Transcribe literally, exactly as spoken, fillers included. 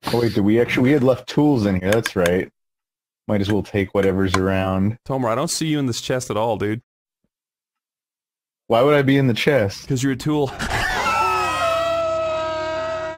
Oh wait, did we actually? We had left tools in here. That's right. Might as well take whatever's around. Tomer, I don't see you in this chest at all, dude. Why would I be in the chest? Because you're a tool.